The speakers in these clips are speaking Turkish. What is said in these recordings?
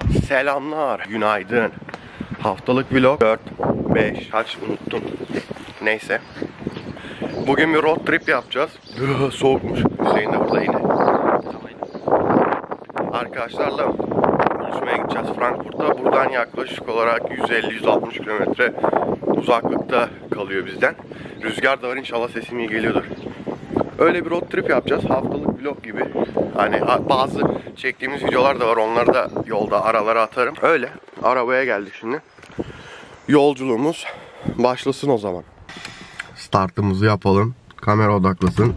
Selamlar, günaydın. Haftalık vlog 4, 5, kaç unuttum. Neyse. Bugün bir road trip yapacağız. Soğukmuş. Hüseyin de burada yine. Arkadaşlarla buluşmaya gideceğiz Frankfurt'ta. Buradan yaklaşık olarak 150-160 kilometre uzaklıkta kalıyor bizden. Rüzgar da var, inşallah sesim iyi geliyordur. Öyle bir road trip yapacağız. Haftalık vlog gibi. Hani bazı çektiğimiz videolar da var. Onları da yolda aralara atarım. Öyle. Arabaya geldik şimdi. Yolculuğumuz başlasın o zaman. Startımızı yapalım. Kamera odaklasın.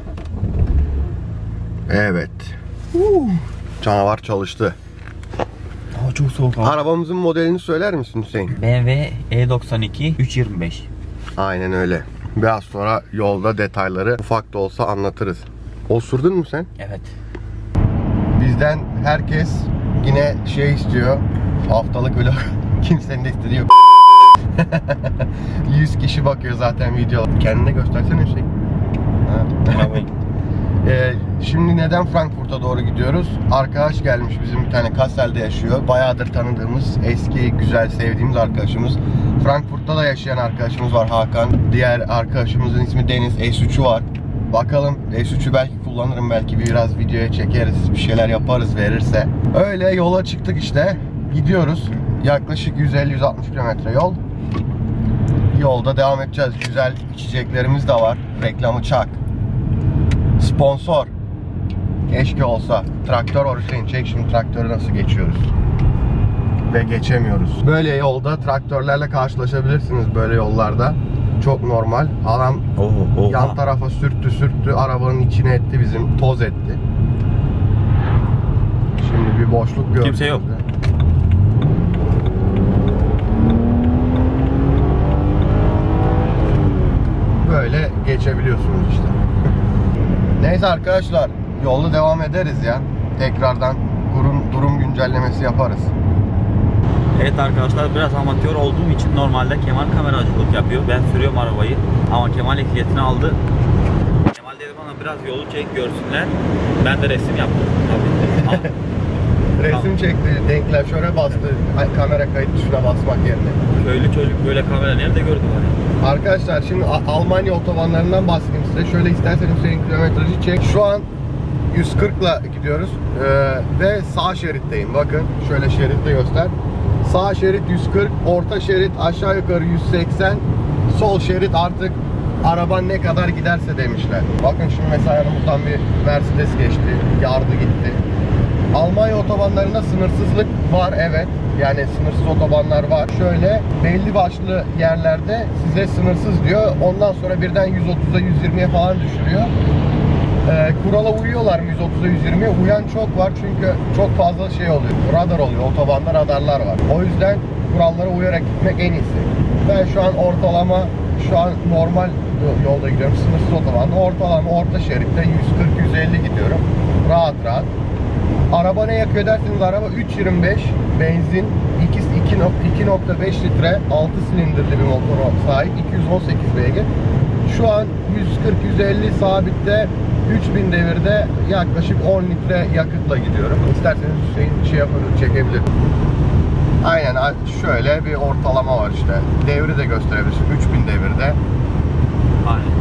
Evet. Canavar çalıştı. Çok soğuk abi. Arabamızın modelini söyler misin Hüseyin? BMW E92 325. Aynen öyle. Biraz sonra yolda detayları ufak da olsa anlatırız. Osurdun mu sen? Evet. Bizden herkes yine şey istiyor. Haftalık vlog. Kimsenin de istediği yok. 100 kişi bakıyor zaten video. Kendine göstersene şey. Şimdi neden Frankfurt'a doğru gidiyoruz? Arkadaş gelmiş, bizim bir tane Kassel'de yaşıyor. Bayağıdır tanıdığımız, eski, güzel, sevdiğimiz arkadaşımız. Frankfurt'ta da yaşayan arkadaşımız var, Hakan. Diğer arkadaşımızın ismi Deniz. S3'ü var. Bakalım, S3'ü belki kullanırım, belki biraz videoya çekeriz, bir şeyler yaparız verirse. Öyle yola çıktık işte. Gidiyoruz. Yaklaşık 150-160 kilometre yol. Yolda devam edeceğiz. Güzel içeceklerimiz de var. Reklamı çak. Sponsor. Keşke olsa. Traktör var Hüseyin. Çek şimdi traktörü nasıl geçiyoruz. Ve geçemiyoruz. Böyle yolda traktörlerle karşılaşabilirsiniz, böyle yollarda. Çok normal. Adam yan tarafa sürttü. Arabanın içine etti, bizim toz etti. Şimdi bir boşluk gördük. Kimse yok. Böyle geçebiliyorsunuz işte. Neyse arkadaşlar, yolda devam ederiz ya. Tekrardan durum güncellemesi yaparız. Evet arkadaşlar, biraz amatör olduğum için normalde Kemal kameracılık yapıyor. Ben sürüyorum arabayı ama Kemal ehliyetini aldı. Kemal dedi bana biraz yolu çek görsünler. Ben de resim yaptım. Tabii. Resim çekti, denkleşöre bastı, kamera kayıt tuşuna basmak yerine. Köylü çocuk böyle kamera nerede gördü bana? Arkadaşlar şimdi Almanya otobanlarından bahsedeyim size. Şöyle isterseniz senin kilometreji çek. Şu an 140 ile gidiyoruz ve sağ şeritteyim. Bakın şöyle şeritte göster. Sağ şerit 140, orta şerit aşağı yukarı 180, sol şerit artık araban ne kadar giderse demişler. Bakın şimdi mesela yanımızdan bir Mercedes geçti, yardı gitti. Almanya otobanlarında sınırsızlık var, evet. Yani sınırsız otobanlar var. Şöyle belli başlı yerlerde size sınırsız diyor. Ondan sonra birden 130'a 120'ye falan düşürüyor. Kurala uyuyorlar mı 130'a 120'ye? Uyan çok var çünkü çok fazla şey oluyor. Radar oluyor. Otobanda radarlar var. O yüzden kurallara uyarak gitmek en iyisi. Ben şu an ortalama, şu an normal yolda gidiyorum. Sınırsız otobanda. Ortalama orta şeritte 140-150 gidiyorum. Rahat rahat. Araba ne yakıyor derseniz, araba 3.25 benzin, 2.5 litre 6 silindirli bir motora sahip, 218 beygir. Şu an 140-150 sabitte 3000 devirde yaklaşık 10 litre yakıtla gidiyorum. İsterseniz Hüseyin şey yapabilir, çekebilir. Aynen şöyle bir ortalama var işte. Devri de gösterebilirsin 3000 devirde. Aynen.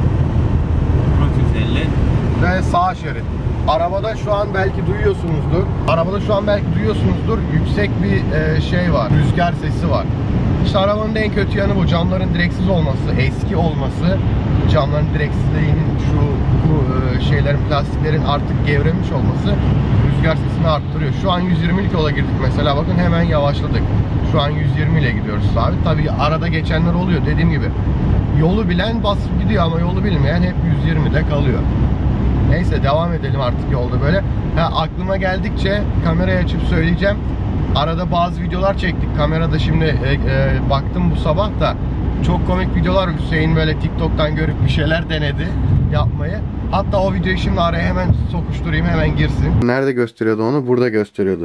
150. Ve sağ şerit. Arabada şu an belki duyuyorsunuzdur. Yüksek bir şey var. Rüzgar sesi var. İşte arabanın en kötü yanı bu. Camların direksiz olması, eski olması. Camların direksizliğinin bu şeylerin, plastiklerin artık gevremiş olması rüzgar sesini arttırıyor. Şu an 120'lik yola girdik mesela. Bakın hemen yavaşladık. Şu an 120 ile gidiyoruz sabit. Tabii arada geçenler oluyor dediğim gibi. Yolu bilen basıp gidiyor ama yolu bilmeyen hep 120'de kalıyor. Neyse devam edelim artık yolda böyle. Aklıma geldikçe kamerayı açıp söyleyeceğim. Arada bazı videolar çektik kamerada, şimdi baktım bu sabah da. Çok komik videolar, Hüseyin böyle TikTok'tan görüp bir şeyler denedi yapmayı. Hatta o videoyu şimdi araya hemen sokuşturayım, hemen girsin. Nerede gösteriyordu onu? Burada gösteriyordu.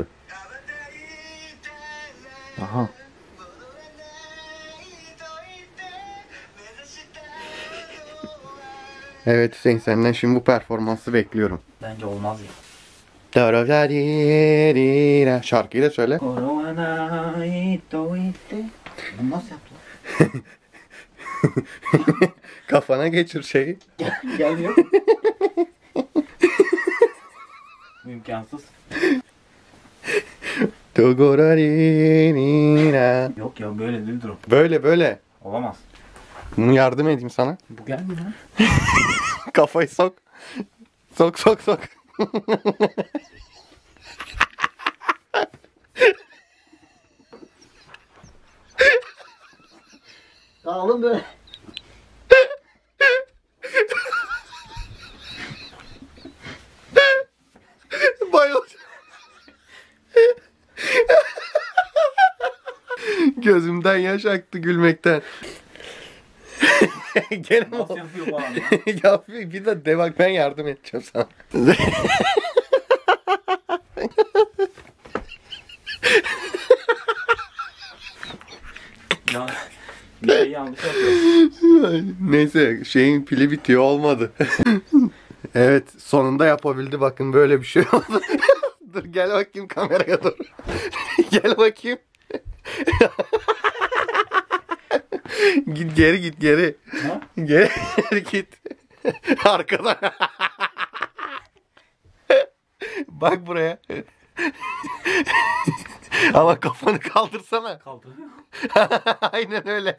Aha. Evet Hüseyin, senden şimdi bu performansı bekliyorum. Bence olmaz ya. Şarkıyı da söyle. Bunu nasıl yaptın? Kafana geçir şeyi. Gelmiyor. İmkansız. Yok ya böyle değildir o. Böyle. Olamaz. Bunu yardım edeyim sana. Bu gelmiyor lan. Kafayı sok. Sok. Dağılın böyle. Bayılacağım. Gözümden yaş aktı gülmekten. Gene mi? Nasıl yapıyor bu adam ya? Ya bir de bak ben yardım edeceğim sana. Ya bir şey yanlış yapıyor. Neyse şeyin pili bitiyor olmadı. Evet sonunda yapabildi bakın böyle bir şey oldu. Dur gel bakayım kameraya dur. Gel bakayım. Git geri. Ha? Geri git. Arkadan. Bak buraya. Ama kafanı kaldırsana. Kaldı. Aynen öyle.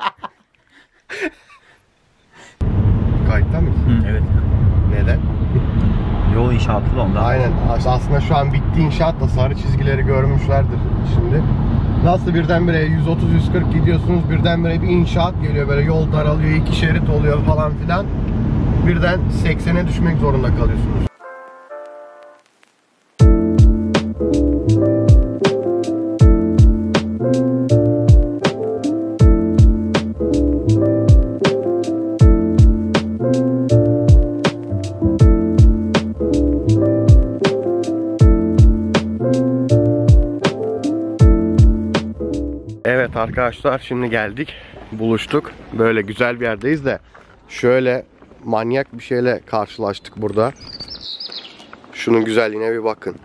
Kayıtta mıyız? Evet. Neden? Yol inşaatı da ondan. Aynen. Aslında şu an bitti inşaat da sarı çizgileri görmüşlerdir şimdi. Nasıl birdenbire 130-140 gidiyorsunuz, birdenbire bir inşaat geliyor, böyle yol daralıyor, 2 şerit oluyor falan filan. Birden 80'e düşmek zorunda kalıyorsunuz. Evet arkadaşlar şimdi geldik, buluştuk. Böyle güzel bir yerdeyiz de şöyle manyak bir şeyle karşılaştık burada. Şunun güzelliğine bir bakın.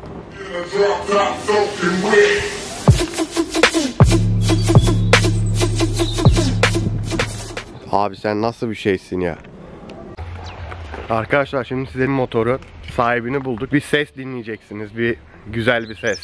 Abi sen nasıl bir şeysin ya? Arkadaşlar şimdi size motoru sahibini bulduk. Bir ses dinleyeceksiniz, bir güzel bir ses.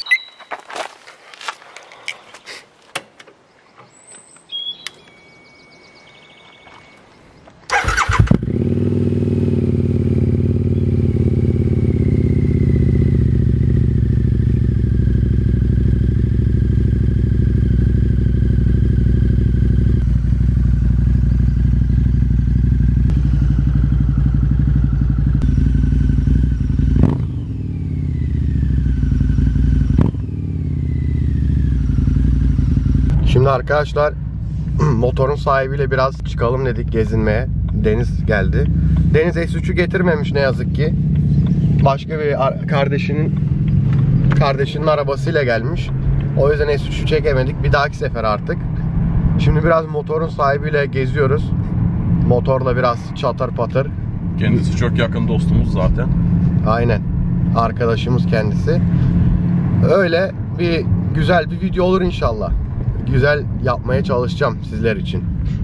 Şimdi arkadaşlar motorun sahibiyle biraz çıkalım dedik gezinmeye. Deniz geldi. Deniz S3'ü getirmemiş ne yazık ki. Başka bir kardeşinin arabasıyla gelmiş. O yüzden S3'ü çekemedik. Bir dahaki sefer artık. Şimdi biraz motorun sahibiyle geziyoruz. Motorla biraz çatır patır. Kendisi çok yakın dostumuz zaten. Aynen. Arkadaşımız kendisi. Öyle bir güzel bir video olur inşallah. Güzel yapmaya çalışacağım sizler için.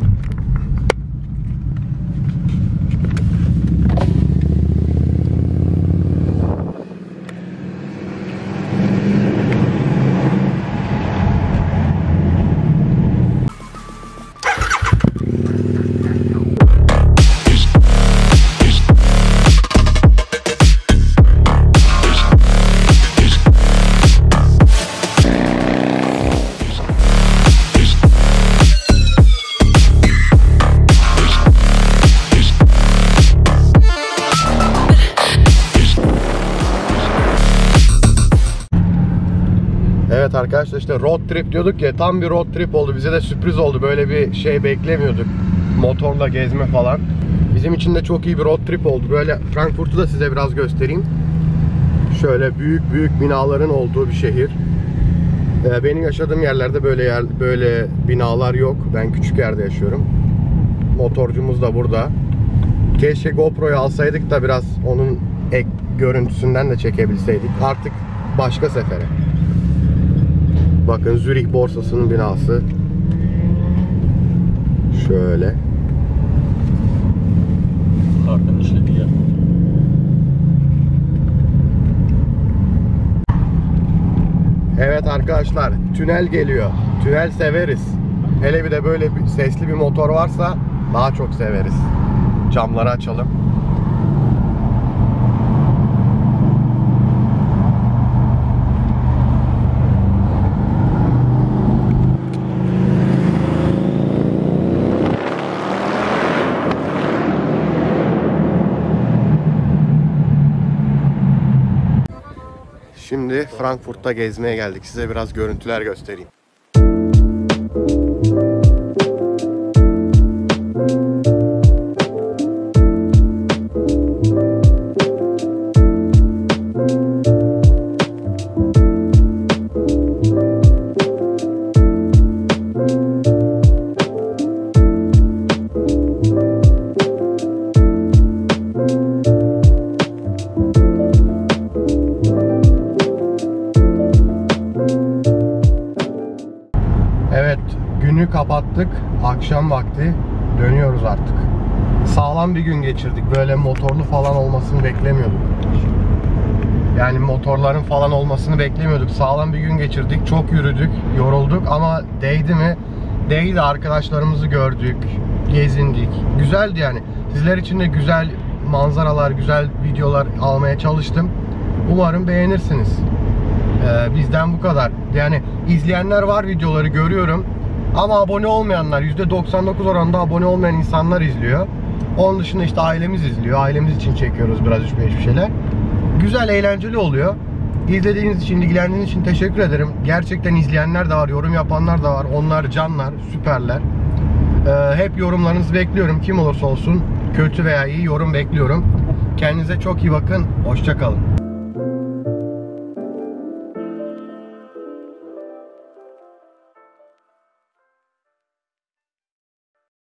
Evet arkadaşlar işte road trip diyorduk ya, tam bir road trip oldu. Bize de sürpriz oldu. Böyle bir şey beklemiyorduk. Motorla gezme falan. Bizim için de çok iyi bir road trip oldu. Böyle Frankfurt'u da size biraz göstereyim. Şöyle büyük binaların olduğu bir şehir. Benim yaşadığım yerlerde böyle binalar yok. Ben küçük yerde yaşıyorum. Motorcumuz da burada. Keşke GoPro'yu alsaydık da biraz onun görüntüsünden de çekebilseydik. Artık başka sefere. Bakın Zürih borsasının binası. Şöyle. Arkadaşlar diye. Evet arkadaşlar, tünel geliyor. Tünel severiz. Hele bir de böyle bir sesli bir motor varsa daha çok severiz. Camları açalım. Şimdi Frankfurt'ta gezmeye geldik. Size biraz görüntüler göstereyim. Evet, günü kapattık. Akşam vakti dönüyoruz artık. Sağlam bir gün geçirdik. Böyle motorlu falan olmasını beklemiyorduk. Yani motorların falan olmasını beklemiyorduk. Sağlam bir gün geçirdik. Çok yürüdük, yorulduk ama değdi mi? Değdi. Arkadaşlarımızı gördük, gezindik. Güzeldi yani. Sizler için de güzel manzaralar, güzel videolar almaya çalıştım. Umarım beğenirsiniz. Bizden bu kadar. Yani izleyenler var, videoları görüyorum. Ama abone olmayanlar, %99 oranında abone olmayan insanlar izliyor. Onun dışında işte ailemiz izliyor. Ailemiz için çekiyoruz biraz 3-5 bir şeyler. Güzel, eğlenceli oluyor. İzlediğiniz için, ilgilendiğiniz için teşekkür ederim. Gerçekten izleyenler de var, yorum yapanlar da var. Onlar canlar, süperler. Hep yorumlarınızı bekliyorum. Kim olursa olsun, kötü veya iyi yorum bekliyorum. Kendinize çok iyi bakın. Hoşça kalın.